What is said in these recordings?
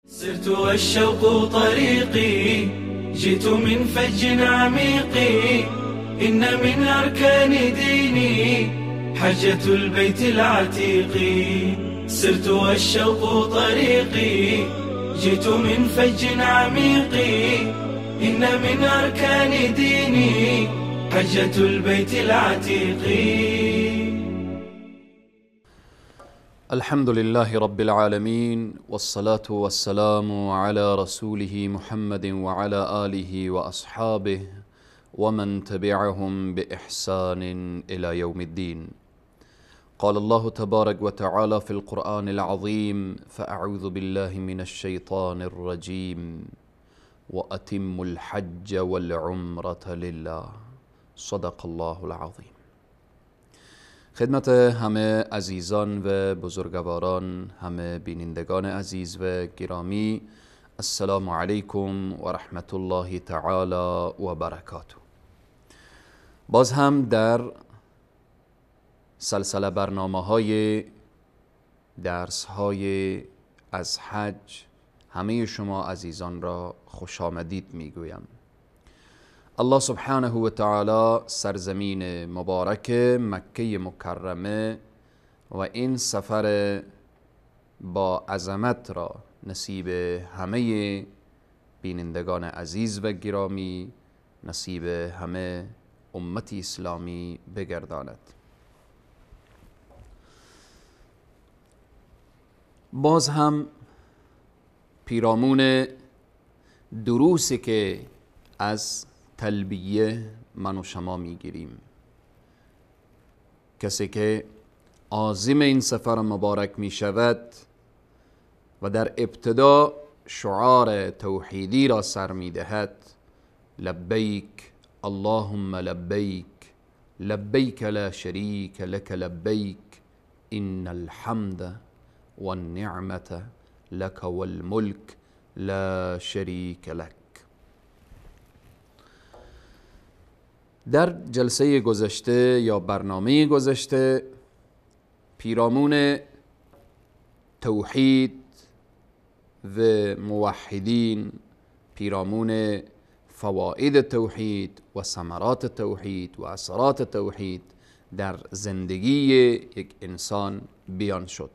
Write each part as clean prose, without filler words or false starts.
سرت والشوق طريقي، جئت من فج عميق، إن من أركان ديني حجة البيت العتيق. سرت والشوق طريقي، جئت من فج عميق، إن من أركان ديني حجة البيت العتيق. الحمد لله رب العالمين، والصلاة والسلام على رسوله محمد وعلى آله وأصحابه ومن تبعهم بإحسان إلى يوم الدين. قال الله تبارك وتعالى في القرآن العظيم: فأعوذ بالله من الشيطان الرجيم وأتم الحج والعمرة لله. صدق الله العظيم. خدمت همه عزیزان و بزرگواران، همه بینندگان عزیز و گرامی، السلام علیکم و رحمت الله تعالی و برکاته. باز هم در سلسله برنامه‌های درس‌های از حج همه شما عزیزان را خوش آمدید میگویم. الله سبحانه و تعالی سرزمین مبارک مکه مکرمه و این سفر با عظمت را نصیب همه بینندگان عزیز و گرامی، نصیب همه امت اسلامی بگرداند. باز هم پیرامون دروسی که از تلبیه من و شما میگیریم، کسی که عازم این سفر مبارک می شود و در ابتدا شعار توحیدی را سر می دهد: لبیک اللهم لبیک لبیک لا شریک لک لبیک ان الحمد والنعمة لك والملك لا شریک لک. در جلسه گذشته یا برنامه گذشته پیرامون توحید و موحدین، پیرامون فواید توحید و ثمرات توحید و اثرات توحید در زندگی یک انسان بیان شد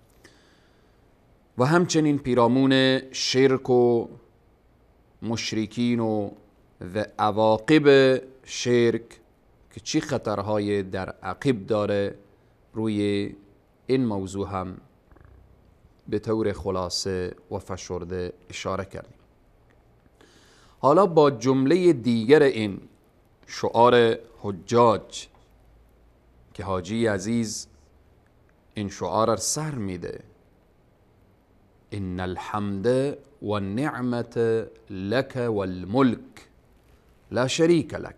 و همچنین پیرامون شرک و مشرکین و عواقب شرک که چی خطرهای در عقب داره، روی این موضوع هم به طور خلاصه و فشرده اشاره کردیم. حالا با جمله دیگر این شعار حجاج که حاجی عزیز این شعار را سر میده: ان الحمد والنعمة لك والملك لا شریک لک.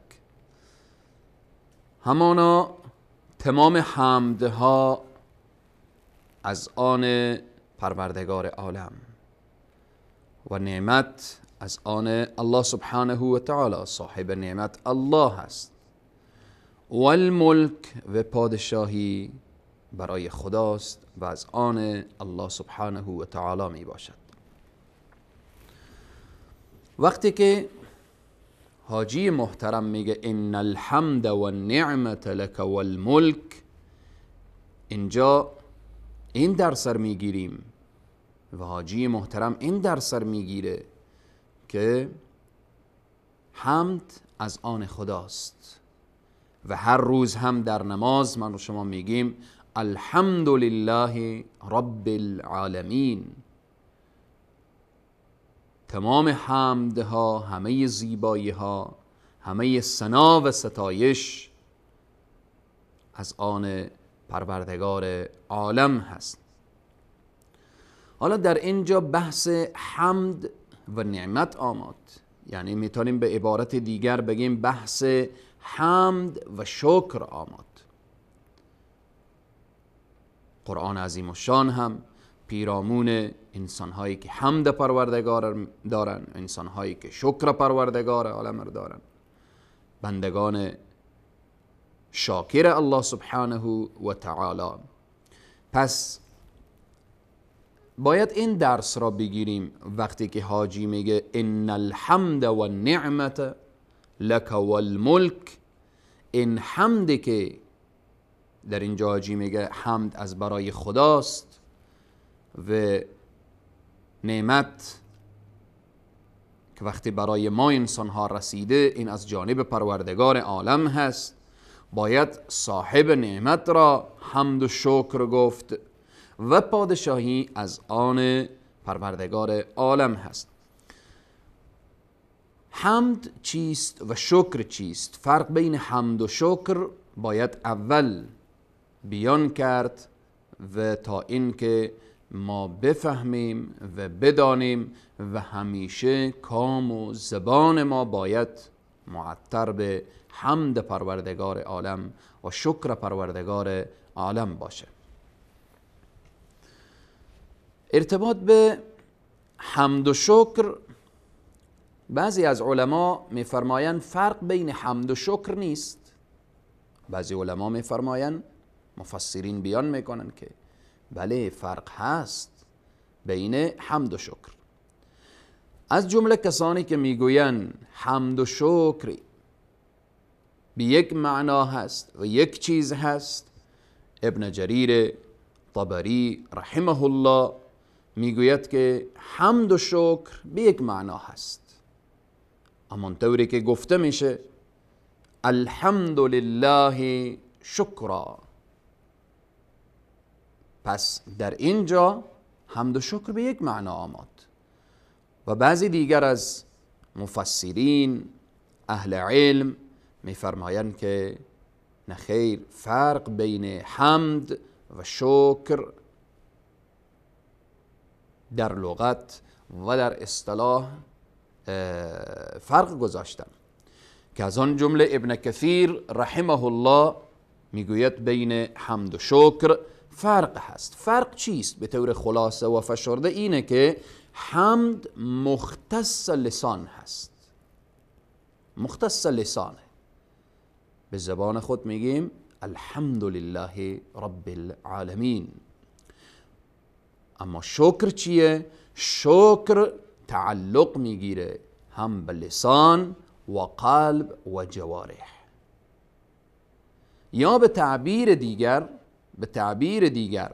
همانا تمام حمدها از آن پروردگار عالم و نعمت از آن الله سبحانه و تعالی، صاحب نعمت الله است، و الملک و پادشاهی برای خداست و از آن الله سبحانه و تعالی می باشد. وقتی که حاجی محترم میگه ان الحمد والنعمة لك والملک، اینجا این درس سر میگیریم و حاجی محترم این درس سر میگیره که حمد از آن خداست و هر روز هم در نماز من و شما میگیم الحمد لله رب العالمین. تمام حمدها، همه زیبایی ها، همه ثنا و ستایش از آن پروردگار عالم هست. حالا در اینجا بحث حمد و نعمت آمد، یعنی میتونیم به عبارت دیگر بگیم بحث حمد و شکر آمد. قرآن عظیم الشان هم پیرامون انسانهایی که حمد پروردگار دارن، انسانهایی که شکر پروردگار عالم دارن، بندگان شاکر الله سبحانه و تعالی. پس باید این درس را بگیریم وقتی که حاجی میگه ان الحمد و النعمت لک والملک. این حمد که در اینجا حاجی میگه حمد از برای خداست و نعمت که وقتی برای ما انسان ها رسیده این از جانب پروردگار عالم هست، باید صاحب نعمت را حمد و شکر گفت و پادشاهی از آن پروردگار عالم هست. حمد چیست و شکر چیست؟ فرق بین حمد و شکر باید اول بیان کرد و تا اینکه ما بفهمیم و بدانیم و همیشه کام و زبان ما باید معطر به حمد پروردگار عالم و شکر پروردگار عالم باشه. ارتباط به حمد و شکر، بعضی از علما میفرمایند فرق بین حمد و شکر نیست. بعضی علما میفرمایند، مفسرین بیان میکنن که بله فرق هست بین حمد و شکر. از جمله کسانی که میگویند حمد و شکر به یک معنا هست و یک چیز هست، ابن جریر طبری رحمه الله میگوید که حمد و شکر به یک معنا هست، اما طوری که گفته میشه الحمد لله شکرا. پس در اینجا حمد و شکر به یک معنا آمد. و بعضی دیگر از مفسرین اهل علم میفرمایند که نخیر، فرق بین حمد و شکر در لغت و در اصطلاح فرق گذاشتن که از آن جمله ابن کثیر رحمه الله میگوید بین حمد و شکر فرق هست. فرق چیست؟ به طور خلاصه و فشرده اینه که حمد مختص لسان هست، مختص لسانه، به زبان خود میگیم الحمد لله رب العالمین. اما شکر چیه؟ شکر تعلق میگیره هم به لسان و قلب و جوارح. یا به تعبیر دیگر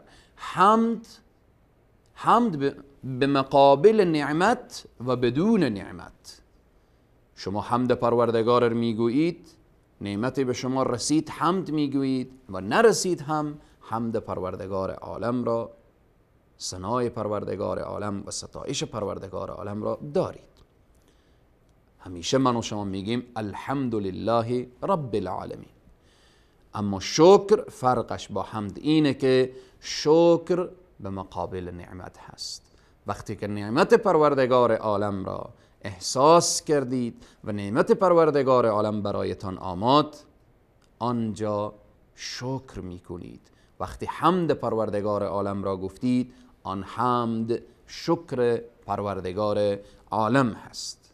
حمد به مقابل نعمت و بدون نعمت. شما حمد پروردگار رو میگویید، نعمتی به شما رسید حمد میگویید و نرسید هم حمد پروردگار عالم را، ثنای پروردگار عالم و ستایش پروردگار عالم را دارید. همیشه من و شما میگیم الحمد لله رب العالمین. اما شکر فرقش با حمد اینه که شکر به مقابل نعمت هست. وقتی که نعمت پروردگار عالم را احساس کردید و نعمت پروردگار عالم برایتان آمد، آنجا شکر میکنید. وقتی حمد پروردگار عالم را گفتید، آن حمد شکر پروردگار عالم هست.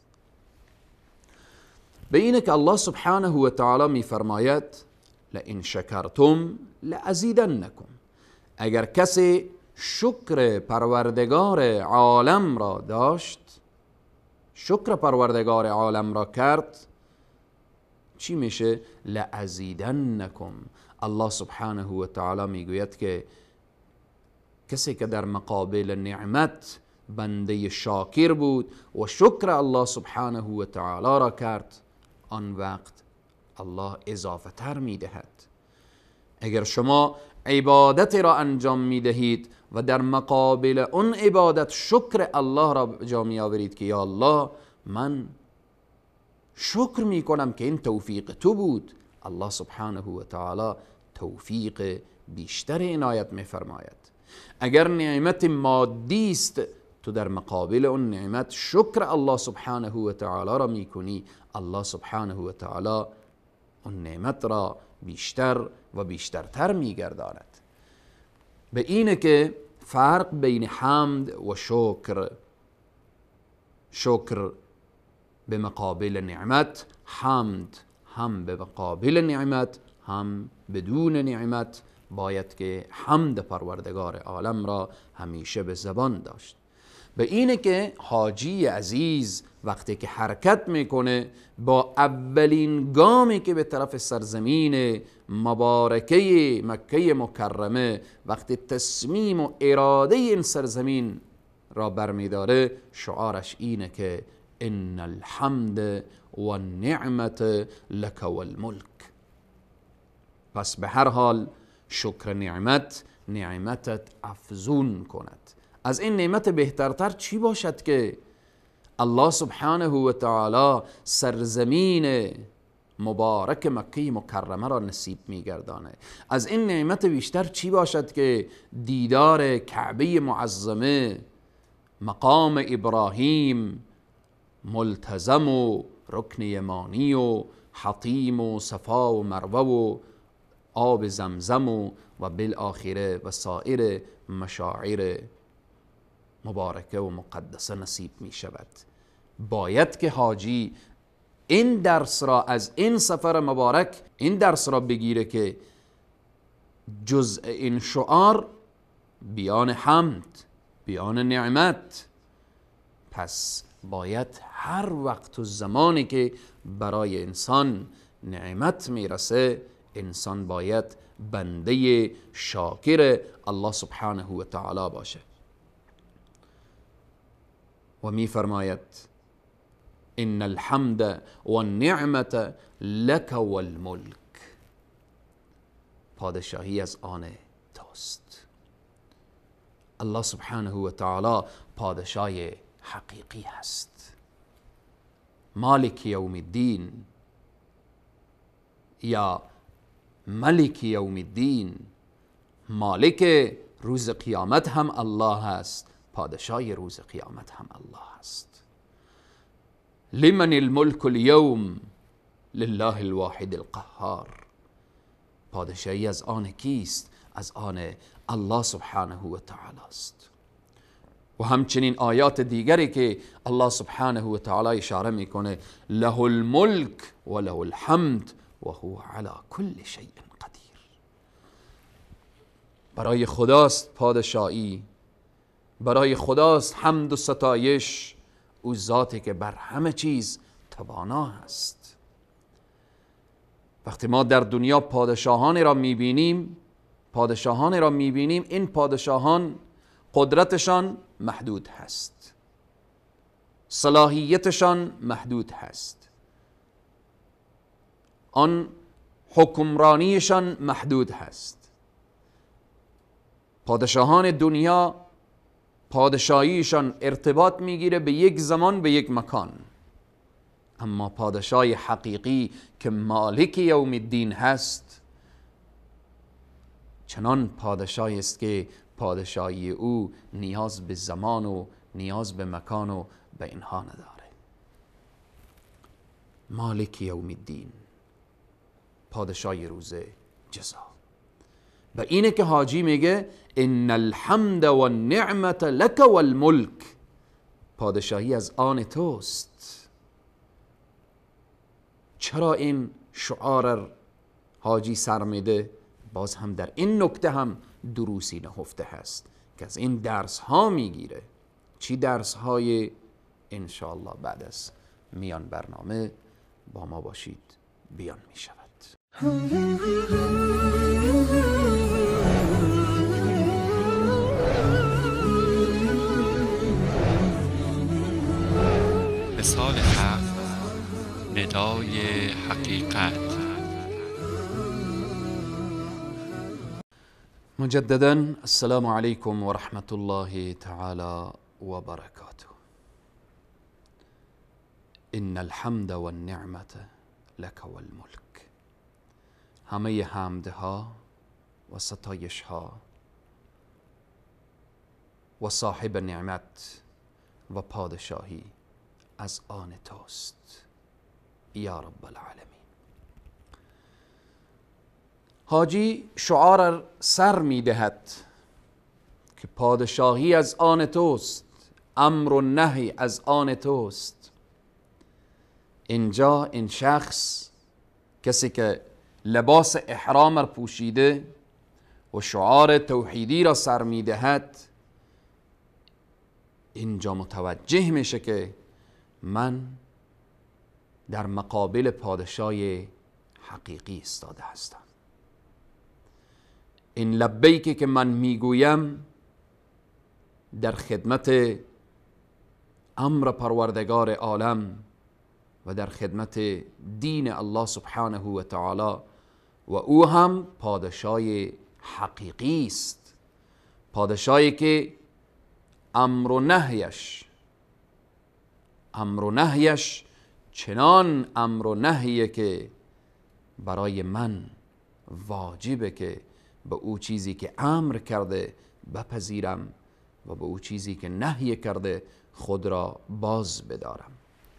به اینه که الله سبحانه و تعالی میفرماید لئن شکرتم لازیدنکم. اگر کسی شکر پروردگار عالم را داشت، شکر پروردگار عالم را کرد، چی میشه؟ لازیدنکم. الله سبحانه و تعالی میگوید که کسی که در مقابل نعمت بنده شاکر بود و شکر الله سبحانه و تعالی را کرد، آن وقت الله اضافه تر میدهد. اگر شما عبادت را انجام میدهید و در مقابل اون عبادت شکر الله را جا می آورید که یا الله من شکر می کنم که این توفیق تو بود، الله سبحانه و تعالی توفیق بیشتر عنایت می فرماید. اگر نعمت مادی است، تو در مقابل اون نعمت شکر الله سبحانه و تعالی را می کنی، الله سبحانه و تعالی اون نعمت را بیشتر و بیشترتر می گرداند. به اینه که فرق بین حمد و شکر، شکر به مقابل نعمت، حمد هم به مقابل نعمت هم بدون نعمت باید که حمد پروردگار عالم را همیشه به زبان داشت. به اینه که حاجی عزیز وقتی که حرکت میکنه با اولین گامی که به طرف سرزمین مبارکه مکه مکرمه وقتی تصمیم و اراده این سرزمین را برمیداره، شعارش اینه که ان الحمد والنعمت لك والملک. پس به هر حال شکر نعمتت افزون کند. از این نعمت بهترتر چی باشد که الله سبحانه و تعالی سرزمین مبارک مکه مکرمه را نصیب میگردانه؟ از این نعمت بیشتر چی باشد که دیدار کعبه معظمه، مقام ابراهیم ملتزم و رکن یمانی و حطیم و صفا و مروه و آب زمزم و بالآخره و سایر مشاعر مبارکه و مقدسه نصیب می شود. باید که حاجی این درس را از این سفر مبارک این درس را بگیره که جزء این شعار بیان حمد، بیان نعمت. پس باید هر وقت و زمانی که برای انسان نعمت میرسه، انسان باید بنده شاکر الله سبحانه و تعالی باشه. و می فرماید ان الحمد والنعمت لك والملک، پادشاهی از آن توست. الله سبحانه و تعالی پادشاه حقیقی هست. مالک یوم الدین یا ملک یوم الدین، مالک روز قیامت هم الله هست، پادشاه روز قیامت هم الله هست. لمن الملک اليوم لله الواحد القهار، پادشاهی از آن کیست؟ از آن الله سبحانه و تعالی است. و همچنین آیات دیگری که الله سبحانه و تعالی اشاره میکنه له الملک و له الحمد و هو علی کل شیء قدیر. برای خداست پادشاهی، برای خداست حمد و ستایش، او ذاتی که بر همه چیز توانا است. وقتی ما در دنیا پادشاهانی را میبینیم این پادشاهان قدرتشان محدود هست، صلاحیتشان محدود هست، آن حکمرانیشان محدود هست. پادشاهان دنیا پادشاهیشان ارتباط میگیره به یک زمان، به یک مکان. اما پادشاه حقیقی که مالک یوم الدین هست، چنان پادشاهی است که پادشاهی او نیاز به زمان و نیاز به مکان و به اینها نداره. مالک یوم الدین، پادشاهی روز جزا. به اینه که حاجی میگه ان الحمد والنعمت لك والملک، پادشاهی از آن توست. چرا این شعار حاجی سر میده؟ باز هم در این نکته هم دروسی نهفته هست که از این درس ها میگیره. چی درس های؟ انشاءالله بعد از میان برنامه با ما باشید بیان میشود. مثال حق، ندای حقیقت. مجددا السلام علیکم و رحمت الله تعالی و برکاته. ان الحمد والنعمت لك والملک، همه حمدها و ستایشها و صاحب نعمت و پادشاهی از آن توست یا رب العالمین. حاجی شعار سر میدهد که پادشاهی از آن توست، امر و نهی از آن توست. اینجا این شخص، کسی که لباس احرام را پوشیده و شعار توحیدی را سر میدهد، اینجا متوجه میشه که من در مقابل پادشاه حقیقی ایستاده هستم. این لبیکی که من میگویم در خدمت امر پروردگار عالم و در خدمت دین الله سبحانه و تعالی و او هم پادشاه حقیقی است، پادشاهی که امر و نهیش چنان امر و نهیه که برای من واجبه که به او چیزی که امر کرده بپذیرم و به او چیزی که نهی کرده خود را باز بدارم.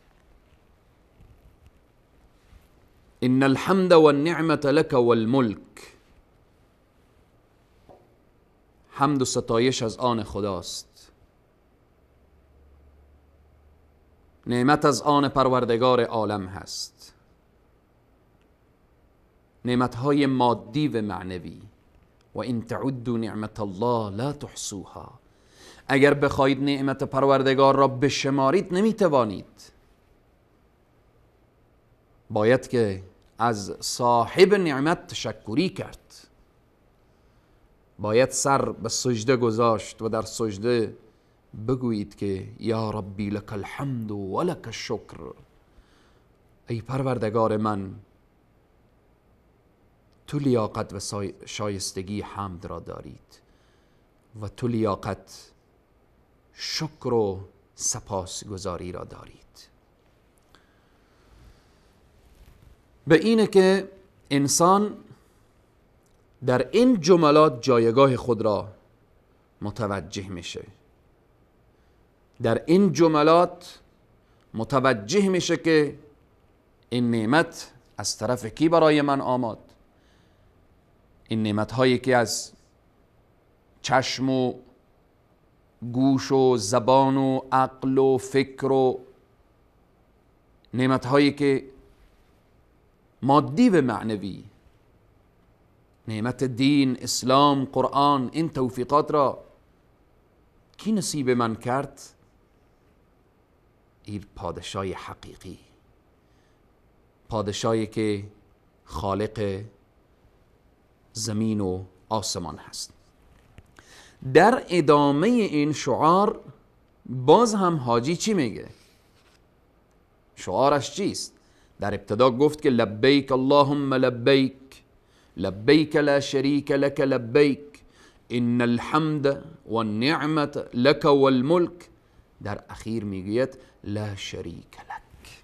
ان الحمد والنعمة لك والملك، حمد و ستایش از آن خداست، نعمت از آن پروردگار عالم هست، نعمتهای مادی و معنوی. و ان تعدوا نعمت الله لا تحصوها، اگر بخواهید نعمت پروردگار را بشمارید نمیتوانید. باید که از صاحب نعمت تشکری کرد، باید سر به سجده گذاشت و در سجده بگویید که یا ربی لک الحمد و لک الشکر، ای پروردگار من تو لیاقت و شایستگی حمد را دارید و تو لیاقت شکر و سپاسگزاری را دارید. به اینه که انسان در این جملات جایگاه خود را متوجه میشه، در این جملات متوجه میشه که این نعمت از طرف کی برای من آمد؟ این نعمت هایی که از چشم و گوش و زبان و عقل و فکر و نعمت هایی که مادی و معنوی، نعمت دین، اسلام، قرآن، این توفیقات را کی نصیب من کرد؟ این پادشاه حقیقی، پادشاهی که خالق زمین و آسمان هست. در ادامه این شعار باز هم حاجی چی میگه؟ شعارش چیست؟ در ابتدا گفت که لبیک اللهم لبیک، لبیک لا شریک لک لبیک، ان الحمد والنعمة لك والملك. در اخیر میگوید لا شریک لک،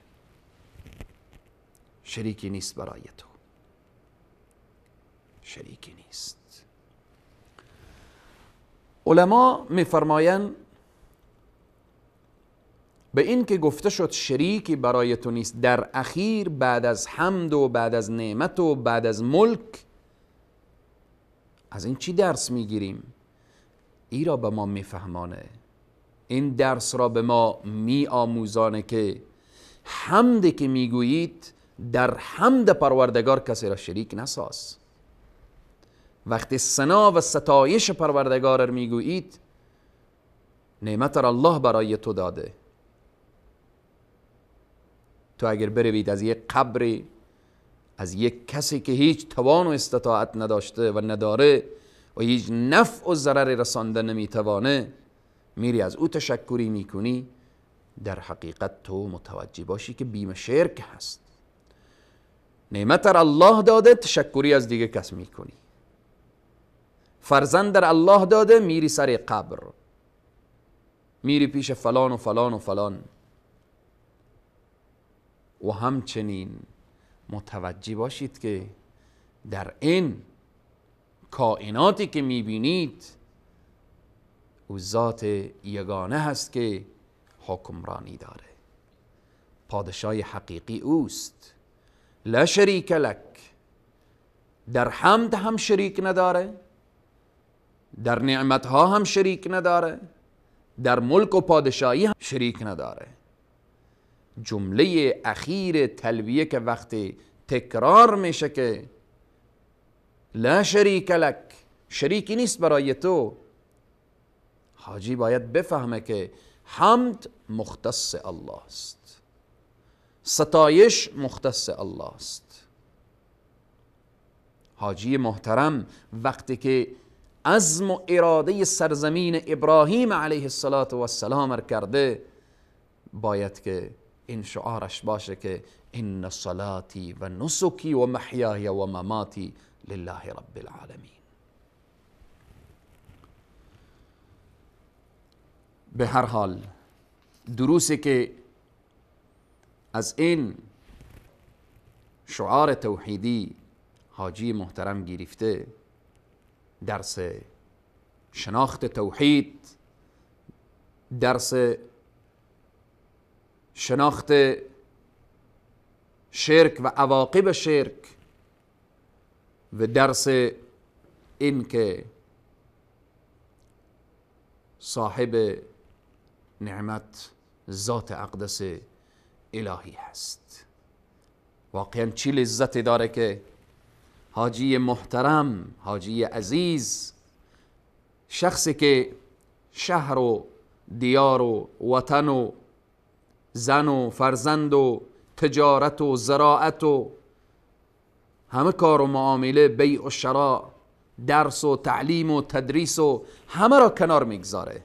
شریکی نیست برای تو، شریکی نیست. علما میفرمایند به این که گفته شد شریکی برای تو نیست، در اخیر بعد از حمد و بعد از نعمت و بعد از ملک، از این چی درس میگیریم؟ ای را به ما میفهمانه، این درس را به ما میآموزانه که حمدی که میگویید در حمد پروردگار کسی را شریک نساز. وقتی ثنا و ستایش پروردگار را میگویید، نعمت را الله برای تو داده. تو اگر بروید از یک قبر، از یک کسی که هیچ توان و استطاعت نداشته و نداره و هیچ نفع و ضرر رسانده نمیتوانه، میری از او تشکری میکنی، در حقیقت تو متوجه باشی که بیم شرک هست. نعمت را الله داده، تشکری از دیگه کس میکنی. فرزند در الله داده، میری سر قبر، میری پیش فلان و فلان و فلان. و همچنین متوجه باشید که در این کائناتی که میبینید او ذات یگانه هست که حکمرانی داره، پادشاه حقیقی اوست. لا شریک لک، در حمد هم شریک نداره، در نعمتها هم شریک نداره، در ملک و پادشاهی هم شریک نداره. جمله اخیر تلبیه که وقتی تکرار میشه که لا شریک لک، شریکی نیست برای تو. حاجی باید بفهمه که حمد مختص الله است، ستایش مختص الله است. حاجی محترم وقتی که عزم و اراده سرزمین ابراهیم علیه السلام کرده، باید که این شعارش باشه که ان صلاتی و نسکی و محیای و مماتی لله رب العالمین. به هر حال دروسی که از این شعار توحیدی حاجی محترم گرفته، درس شناخت توحید، درس شناخت شرک و عواقب شرک، و درس این که صاحب نعمت ذات اقدس الهی هست. واقعا چی لذتی داره که حاجی محترم، حاجی عزیز، شخصی که شهر و دیار و وطن و زن و فرزند و تجارت و زراعت و همه کار و معامله، بیع و شراء، درس و تعلیم و تدریس و همه را کنار میگذاره.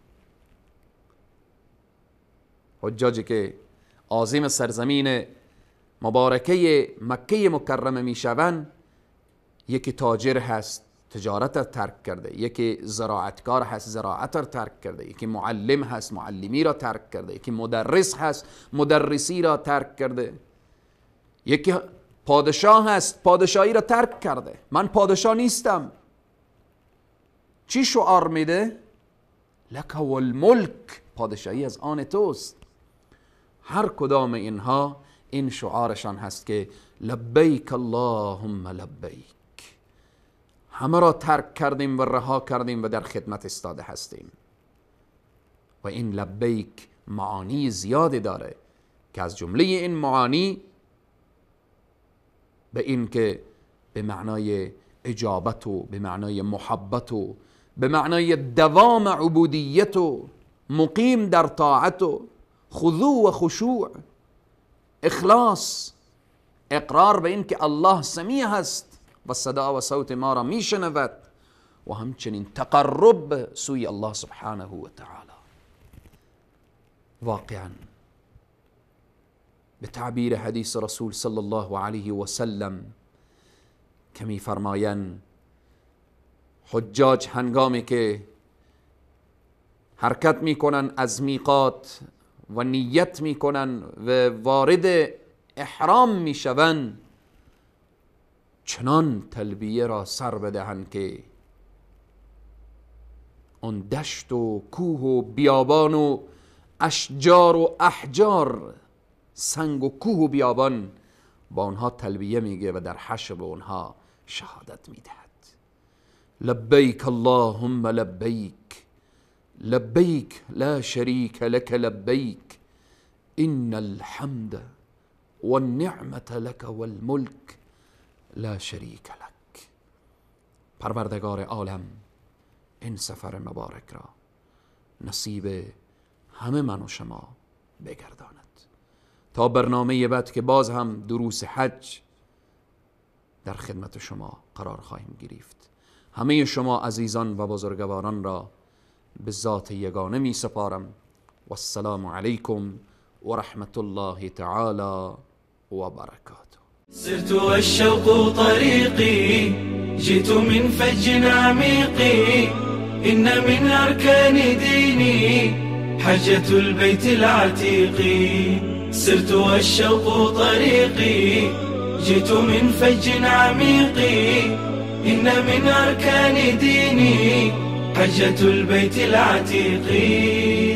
حجاجی که عازم سرزمین مبارکه مکه مکرمه میشوند، یکی تاجر هست تجارت را ترک کرده، یکی زراعتکار هست زراعت را ترک کرده، یکی معلم هست معلمی را ترک کرده، یکی مدرس هست مدرسی را ترک کرده، یکی پادشاه هست پادشاهی را ترک کرده. من پادشاه نیستم. چی شعار میده؟ لک والملک، پادشاهی از آن توست. هر کدام اینها این شعارشان هست که لبیک اللهم لبیک، همه را ترک کردیم و رها کردیم و در خدمت استاده هستیم. و این لبیک معانی زیادی داره که از جمله این معانی به این که به معنای اجابت و به معنای محبت و به معنای دوام عبودیت و مقیم در طاعت و خضوع و خشوع، اخلاص، اقرار به این که الله سمیع هست و صدا و صوت ما را میشنود، و همچنین تقرب سوی الله سبحانه و تعالی. واقعا به تعبیر حدیث رسول صلی الله علیه و سلم که می فرمایند حجاج هنگامی که حرکت میکنن از میقات و نیت میکنن و وارد احرام میشوند، چنان تلبیه را سر بدهند که اون دشت و کوه و بیابان و اشجار و احجار، سنگ و کوه و بیابان با اونها تلبیه میگه و در حشر به اونها شهادت میدهد. لبیک اللهم لبیک، لبیک لا شریک لک لبیک، ان الحمد والنعمة لك والملك لا شریک لک. پروردگار عالم این سفر مبارک را نصیب همه من و شما بگرداند. تا برنامه بعد که باز هم دروس حج در خدمت شما قرار خواهیم گرفت. همه شما عزیزان و بزرگواران را به ذات یگانه می سپارم. و السلام علیکم و رحمت الله تعالی و برکاته. سرت والشوق طريقي، جئت من فج عميق، إن من أركان ديني حجة البيت العتيق. سرت والشوق طريقي، جئت من فج عميق، إن من أركان ديني حجة البيت العتيق.